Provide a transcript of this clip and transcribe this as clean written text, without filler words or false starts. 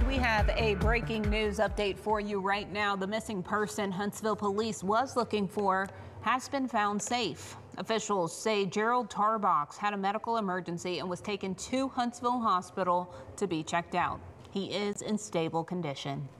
We have a breaking news update for you right now. The missing person Huntsville Police was looking for has been found safe. Officials say Gerald Tarbox had a medical emergency and was taken to Huntsville Hospital to be checked out. He is in stable condition.